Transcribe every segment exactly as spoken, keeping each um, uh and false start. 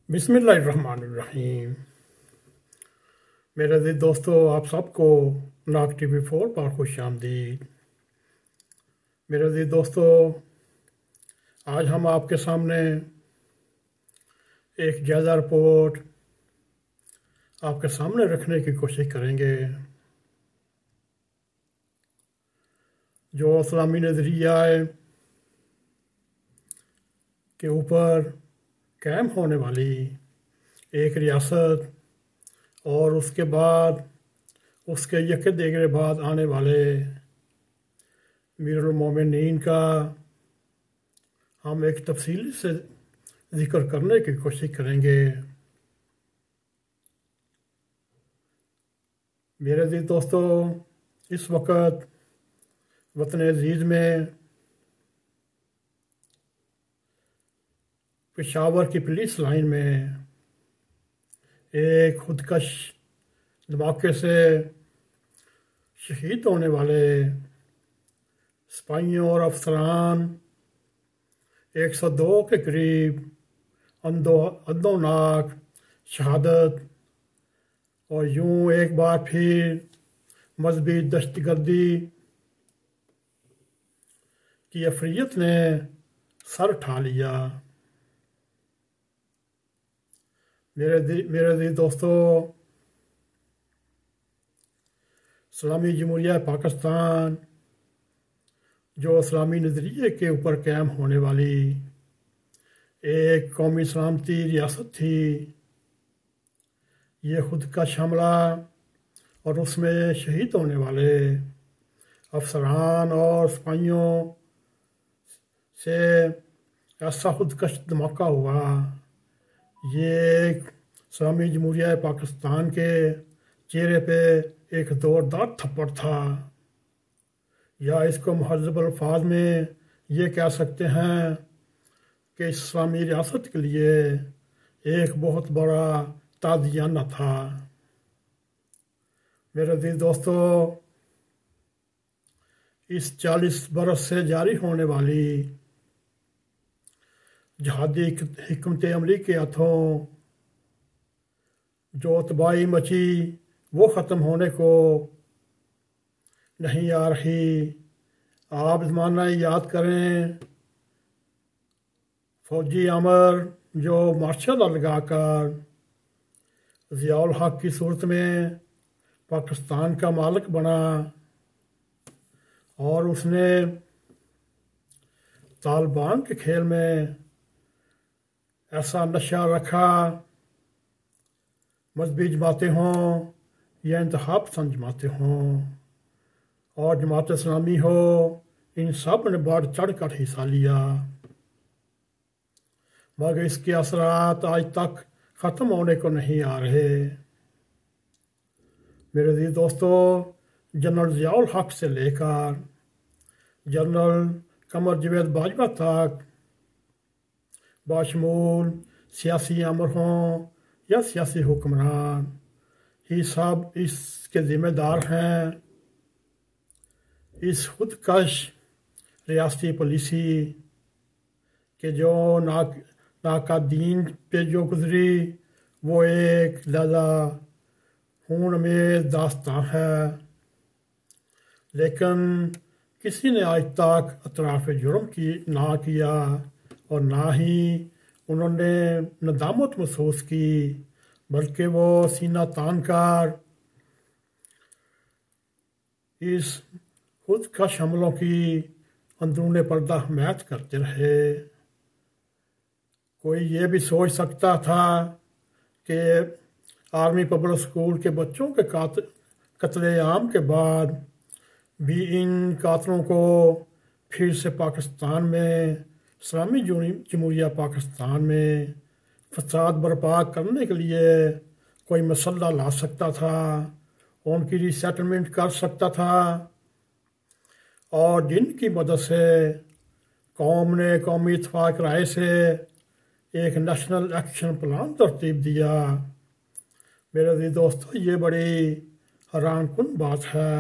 بسم اللہ الرحمن الرحیم۔ میرے عزیز دوستو، آپ سب کو ناگ ٹی وی فور پر خوش آمدید۔ میرے عزیز دوستو، آج ہم آپ کے سامنے ایک جائزہ رپورٹ آپ کے سامنے رکھنے کی کوشش کریں گے جو اسلامی نظریہ کے اوپر قائم ہونے والی ایک ریاست اور اس کے بعد اس کے یک دیگر بعد آنے والے امیر المومنین کا ہم ایک تفصیل سے ذکر کرنے کی کوشش کریں گے۔ میرے عزیز دوستو، اس وقت وطن عزیز میں پشاور کی پولیس لائن میں ایک خودکش دھماکے سے شہید ہونے والے سپاہیوں اور افسران ایک سو دو کے قریب اندوناک شہادت اور یوں ایک بار پھر مذہبی دہشت گردی کی عفریت نے سر اٹھا لیا۔ میرے میرے عزیز دوستو، اسلامی جمہوریہ پاکستان جو اسلامی نظریے کے اوپر قائم ہونے والی ایک قومی سلامتی ریاست تھی، یہ خودکش حملہ اور اس میں شہید ہونے والے افسران اور سپاہیوں سے ایسا خودکش دھماکہ ہوا، یہ ایک اسلامی جمہوریہ پاکستان کے چہرے پہ ایک زوردار تھپڑ تھا، یا اس کو مہذب الفاظ میں یہ کہہ سکتے ہیں کہ اسلامی ریاست کے لیے ایک بہت بڑا تعزیانہ تھا۔ میرے عزیز دوستو، اس چالیس برس سے جاری ہونے والی جہادی حکمت عملی کے ہاتھوں جو تباہی مچی وہ ختم ہونے کو نہیں آ رہی۔ آپ زمانہ یاد کریں، فوجی امر جو مارشل لا لگا کر ضیاء الحق کی صورت میں پاکستان کا مالک بنا اور اس نے طالبان کے کھیل میں ایسا نشہ رکھا، مذہبی جماعتیں ہوں یا انتہا پسند جماعتیں ہوں اور جماعت اسلامی ہو، ان سب نے بڑھ چڑھ کر حصہ لیا، مگر اس کے اثرات آج تک ختم ہونے کو نہیں آ رہے۔ میرے عزیز دوستو، جنرل ضیاء الحق سے لے کر جنرل قمر جاوید باجوہ تک باشمول سیاسی امر ہوں یا سیاسی حکمران ہی سب اس کے ذمہ دار ہیں۔ اس خودکش ریاستی پالیسی کے جو ناقادین پہ جو گزری وہ ایک لہذا خون امیز داستان ہے، لیکن کسی نے آج تک اعتراف جرم کی نہ کیا اور نہ ہی انہوں نے ندامت محسوس کی، بلکہ وہ سینہ تان کر اس خودکش حملوں کی اندرون پردہ حمایت کرتے رہے۔ کوئی یہ بھی سوچ سکتا تھا کہ آرمی پبلک اسکول کے بچوں کے قتل عام کے بعد بھی ان قاتلوں کو پھر سے پاکستان میں اسلامی جمہوریہ پاکستان میں فساد برپا کرنے کے لیے کوئی مسلح لا سکتا تھا، ان کی ری سیٹلمنٹ کر سکتا تھا، اور جن کی مدد سے قوم نے قومی اتفاق رائے سے ایک نیشنل ایکشن پلان ترتیب دیا۔ میرے عزیز دوستو، یہ بڑی حیران کن بات ہے۔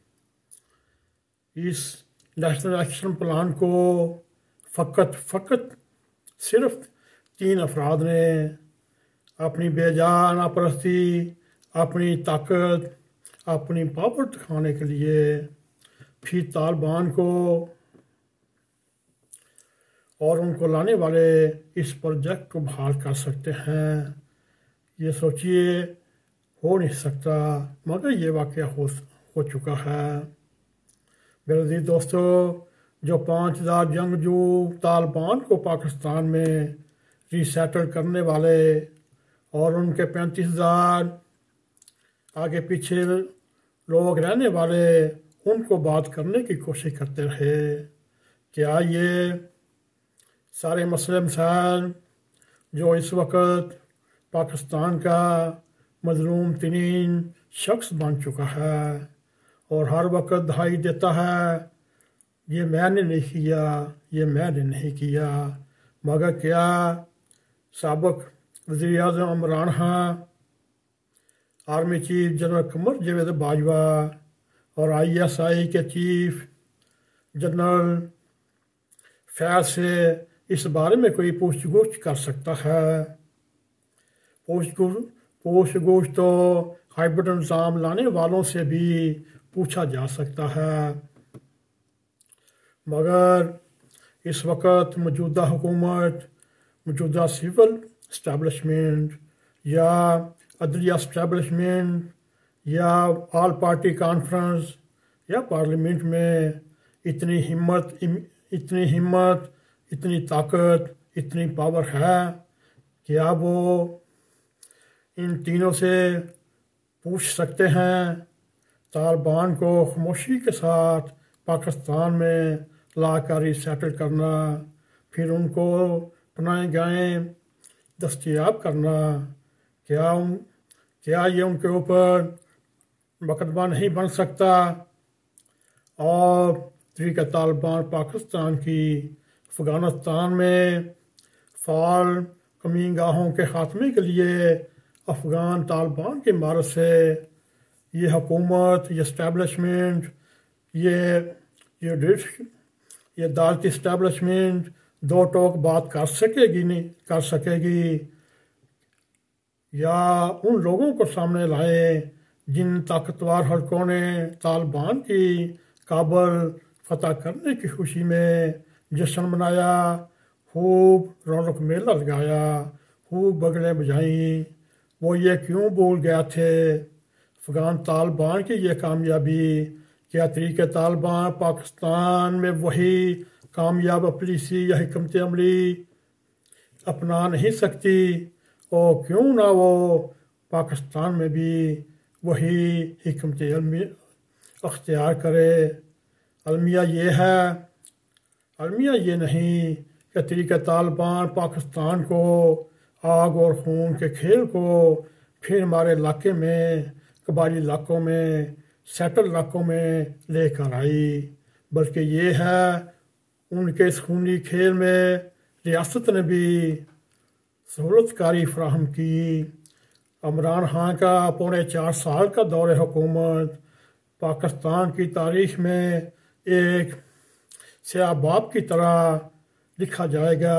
اس نیشنل ایکشن پلان کو فقط فقط صرف تین افراد نے اپنی بے جان پرستی، اپنی طاقت، اپنی پاور دکھانے کے لیے پھر طالبان کو اور ان کو لانے والے اس پروجیکٹ کو بحال کر سکتے ہیں۔ یہ سوچیے ہو نہیں سکتا، مگر یہ واقعہ ہو ہو چکا ہے۔ میرے عزیز دوستو، جو پانچ ہزار جنگجو طالبان کو پاکستان میں ری سیٹل کرنے والے اور ان کے پینتیس ہزار آگے پیچھے لوگ رہنے والے ان کو بات کرنے کی کوشش کرتے رہے، کیا یہ سارے مسئلے مسائل جو اس وقت پاکستان کا مظلوم ترین شخص بن چکا ہے اور ہر وقت دہائی دیتا ہے یہ میں نے نہیں کیا، یہ میں نے نہیں کیا، مگر کیا سابق وزیر اعظم Imran Khan, army chief general Qamar Javed Bajwa اور آئی ایس آئی کے چیف جنرل فیض سے اس بارے میں کوئی پوچھ گچھ کر سکتا ہے؟ پوچھ گچھ پوچھ گچھ تو ہائبرڈ نظام لانے والوں سے بھی پوچھا جا سکتا ہے، مگر اس وقت موجودہ حکومت، موجودہ سول اسٹیبلشمنٹ یا عدلیہ اسٹیبلشمنٹ یا آل پارٹی کانفرنس یا پارلیمنٹ میں اتنی ہمت اتنی ہمت اتنی طاقت، اتنی پاور ہے کہ اب وہ ان تینوں سے پوچھ سکتے ہیں طالبان کو خاموشی کے ساتھ پاکستان میں لا کر ری سیٹل کرنا، پھر ان کو پناہ گاہیں دستیاب کرنا، کیا ان کیا یہ ان کے اوپر مقدمہ نہیں بن سکتا اور طریقہ طالبان پاکستان کی افغانستان میں فعال کمین گاہوں کے خاتمے کے لیے افغان طالبان کی مدد سے یہ حکومت، یہ اسٹیبلشمنٹ، یہ یہ یہ عدالتی اسٹیبلشمنٹ دو ٹوک بات کر سکے گی نہیں کر سکے گی، یا ان لوگوں کو سامنے لائے جن طاقتور حلقوں نے طالبان کی کابل فتح کرنے کی خوشی میں جشن منایا، خوب رونق میلہ لگایا، خوب بگلے بجائیں، وہ یہ کیوں بھول گیا تھے افغان طالبان کی یہ کامیابی؟ کیا طریقہ طالبان پاکستان میں وہی کامیاب پالیسی یا حکمت عملی اپنا نہیں سکتی؟ اور کیوں نہ وہ پاکستان میں بھی وہی حکمت عملی اختیار کرے؟ المیہ یہ ہے المیہ یہ نہیں کہ طریقہ طالبان پاکستان کو آگ اور خون کے کھیل کو پھر ہمارے علاقے میں، قبائلی علاقوں میں، سیٹل علاقوں میں لے کر آئی، بلکہ یہ ہے ان کے اس خونی کھیل میں ریاست نے بھی سہولت کاری فراہم کی۔ عمران خان کا پونے چار سال کا دور حکومت پاکستان کی تاریخ میں ایک سیاہ باب کی طرح لکھا جائے گا،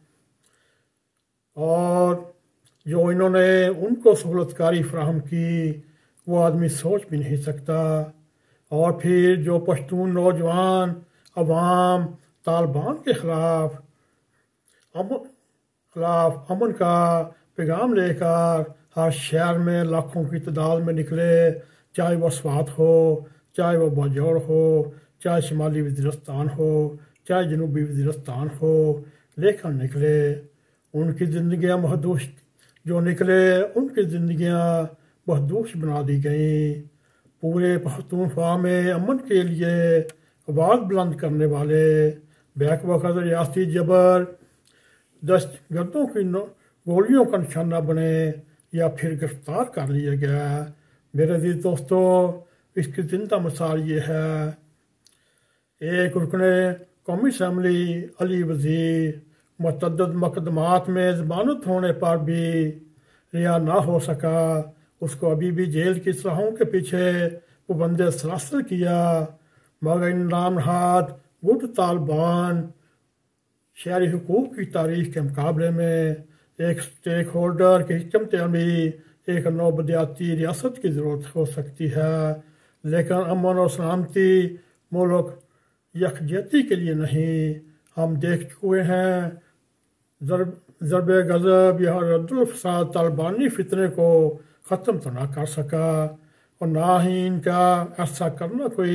اور جو انہوں نے ان کو سہولت کاری فراہم کی وہ آدمی سوچ بھی نہیں سکتا۔ اور پھر جو پشتون نوجوان عوام طالبان کے خلاف امن خلاف امن کا پیغام لے کر ہر شہر میں لاکھوں کی تعداد میں نکلے، چاہے وہ سوات ہو، چاہے وہ باجوڑ ہو، چاہے شمالی وزیرستان ہو، چاہے جنوبی وزیرستان ہو، لے کر نکلے، ان کی زندگیاں محدود جو نکلے ان کی زندگیاں محدود بنا دی گئیں۔ پورے پختونخوا میں امن کے لیے آواز بلند کرنے والے بیک وقت ریاستی جبر دہشت گردوں کی گولیوں کا نشانہ بنے یا پھر گرفتار کر لیا گیا۔ میرے عزیز دوستو، اس کی زندہ مثال یہ ہے، ایک رکن قومی اسمبلی علی وزیر متعدد مقدمات میں ضمانت ہونے پر بھی رہا نہ ہو سکا، اس کو ابھی بھی جیل کی سراہوں کے پیچھے پابند سلاسل کیا، مگر ان نام نہاد گٹ طالبان شہری حقوق کی تاریخ کے مقابلے میں ایک اسٹیک ہولڈر کی حکمت عملی ایک نوبدیاتی ریاست کی ضرورت ہو سکتی ہے، لیکن امن اور سلامتی ملک یکجہتی کے لیے نہیں۔ ہم دیکھ چکے ہیں ضرب ضرب غضب یا رد الفساد طالبانی فتنے کو ختم تو نہ کر سکا، اور نہ ہی ان کا ایسا کرنا کوئی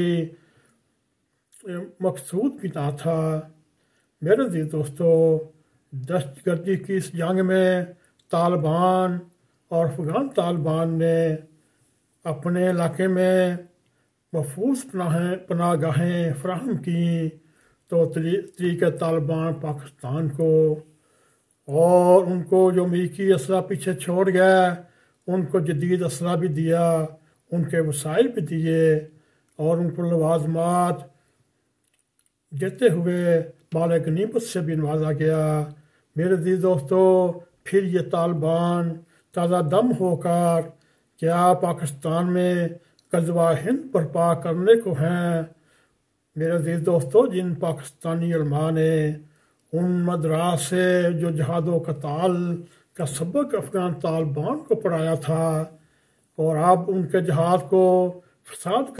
مقصود بھی نہ تھا۔ میرے عزیز دوستو، دہشت گردی کی اس جنگ میں طالبان اور افغان طالبان نے اپنے علاقے میں محفوظ پناہیں پناہ گاہیں فراہم کیں، تو طریقہ طالبان پاکستان کو اور ان کو جو امریکی اسلحہ پیچھے چھوڑ گیا ان کو جدید اسلحہ بھی دیا، ان کے وسائل بھی دیے، اور ان کو لوازمات دیتے ہوئے مال غنیمت سے بھی نوازا گیا۔ میرے عزیز دوستو، پھر یہ طالبان تازہ دم ہو کر کیا پاکستان میں غزوہ ہند برپا کرنے کو ہیں؟ میرے عزیز دوستو، جن پاکستانی علماء نے ان مدراس سے جو جہاد و قتال کا سبق افغان طالبان کو پڑھایا تھا، اور اب ان کے جہاد کو فساد